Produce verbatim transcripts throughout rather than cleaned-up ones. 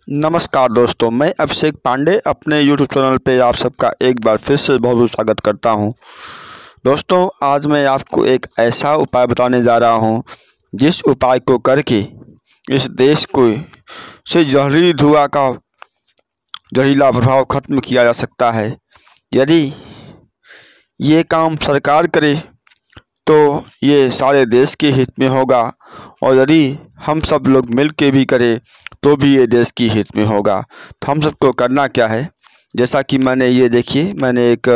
नमस्कार दोस्तों, मैं अभिषेक पांडे अपने यूट्यूब चैनल पे आप सबका एक बार फिर से बहुत बहुत स्वागत करता हूं। दोस्तों, आज मैं आपको एक ऐसा उपाय बताने जा रहा हूं जिस उपाय को करके इस देश को से जहरीली धुआं का जहरीला प्रभाव खत्म किया जा सकता है। यदि ये काम सरकार करे तो ये सारे देश के हित में होगा, और यदि हम सब लोग मिल के भी करें तो भी ये देश की हित में होगा। तो हम सबको करना क्या है, जैसा कि मैंने ये देखिए, मैंने एक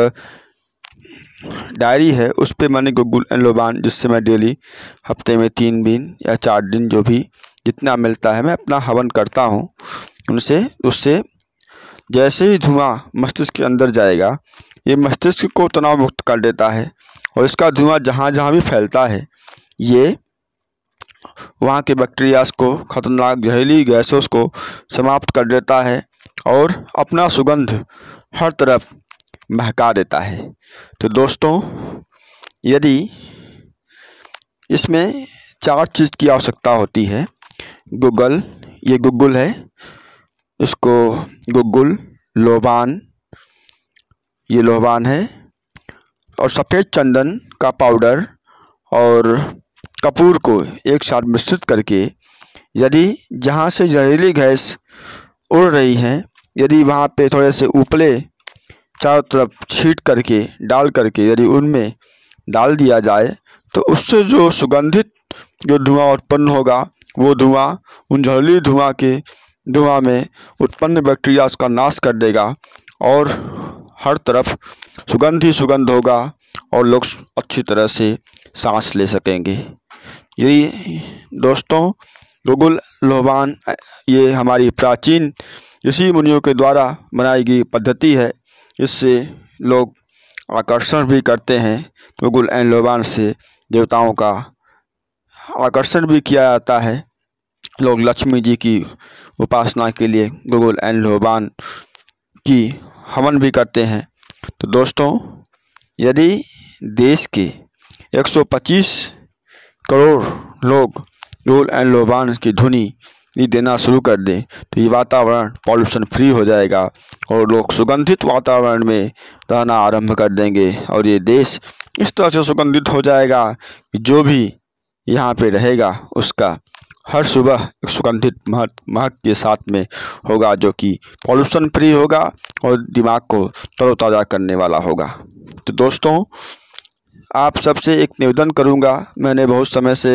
डायरी है, उस पर मैंने गुगुल एंड लोबान, जिससे मैं डेली हफ्ते में तीन दिन या चार दिन जो भी जितना मिलता है मैं अपना हवन करता हूँ उनसे। उससे जैसे ही धुआं मस्तिष्क के अंदर जाएगा, ये मस्तिष्क को तनाव मुक्त कर देता है, और इसका धुआं जहाँ जहाँ भी फैलता है ये वहाँ के बैक्टीरियाज को, खतरनाक जहरीली गैसों को समाप्त कर देता है और अपना सुगंध हर तरफ महका देता है। तो दोस्तों, यदि इसमें चार चीज़ की आवश्यकता होती है। गुगल, ये गुगुल है, इसको गुगुल, लोबान, ये लोबान है, और सफ़ेद चंदन का पाउडर और कपूर को एक साथ मिश्रित करके, यदि जहाँ से जहरीली गैस उड़ रही हैं, यदि वहाँ पे थोड़े से उपले चारों तरफ छींट करके डाल करके यदि उनमें डाल दिया जाए, तो उससे जो सुगंधित जो धुआं उत्पन्न होगा, वो धुआं उन जहरीली धुआं के धुआं में उत्पन्न बैक्टीरिया का नाश कर देगा, और हर तरफ सुगंध ही सुगंध होगा और लोग अच्छी तरह से सांस ले सकेंगे। यही दोस्तों गुगुल लोबान, ये हमारी प्राचीन ऋषि मुनियों के द्वारा बनाई गई पद्धति है। इससे लोग आकर्षण भी करते हैं। गुगुल एंड लोबान से देवताओं का आकर्षण भी किया जाता है। लोग लक्ष्मी जी की उपासना के लिए गुगुल एंड लोबान की हवन भी करते हैं। तो दोस्तों, यदि देश के एक सौ पच्चीस करोड़ लोग गुगुल एंड लोबान की धुनी देना शुरू कर दें, तो ये वातावरण पॉल्यूशन फ्री हो जाएगा और लोग सुगंधित वातावरण में रहना आरंभ कर देंगे, और ये देश इस तरह से सुगंधित हो जाएगा कि जो भी यहाँ पे रहेगा उसका हर सुबह एक सुगंधित महक महक के साथ में होगा, जो कि पॉल्यूशन फ्री होगा और दिमाग को तरोताज़ा करने वाला होगा। तो दोस्तों, आप सबसे एक निवेदन करूंगा, मैंने बहुत समय से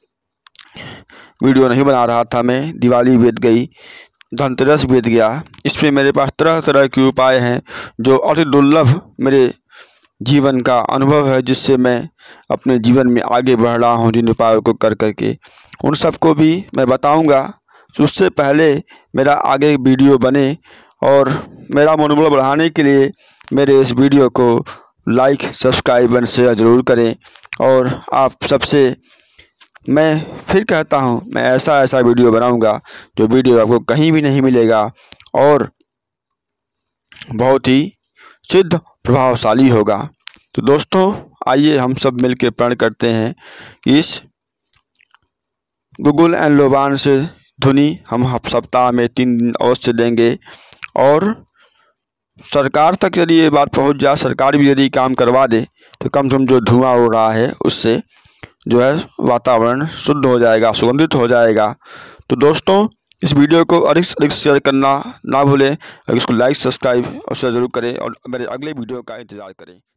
वीडियो नहीं बना रहा था, मैं दिवाली बीत गई, धनतेरस बीत गया, इसमें मेरे पास तरह तरह के उपाय हैं जो अति दुर्लभ मेरे जीवन का अनुभव है, जिससे मैं अपने जीवन में आगे बढ़ रहा हूं। जिन उपायों को कर करके उन सबको भी मैं बताऊंगा। उससे पहले मेरा आगे वीडियो बने और मेरा मनोबल बढ़ाने के लिए मेरे इस वीडियो को लाइक, सब्सक्राइब एंड शेयर ज़रूर करें। और आप सबसे मैं फिर कहता हूं, मैं ऐसा ऐसा वीडियो बनाऊंगा जो वीडियो आपको कहीं भी नहीं मिलेगा और बहुत ही सिद्ध प्रभावशाली होगा। तो दोस्तों, आइए हम सब मिलकर प्रण करते हैं कि इस गुगुल एंड लोबान से धुनी हम सप्ताह में तीन दिन अवश्य देंगे, और सरकार तक यदि ये बात पहुंच जाए, सरकार भी यदि काम करवा दे, तो कम से कम जो धुआं उड़ रहा है उससे जो है वातावरण शुद्ध हो जाएगा, सुगंधित हो जाएगा। तो दोस्तों, इस वीडियो को अधिक से अधिक शेयर करना ना भूलें, और इसको लाइक, सब्सक्राइब और शेयर ज़रूर करें, और मेरे अगले वीडियो का इंतज़ार करें।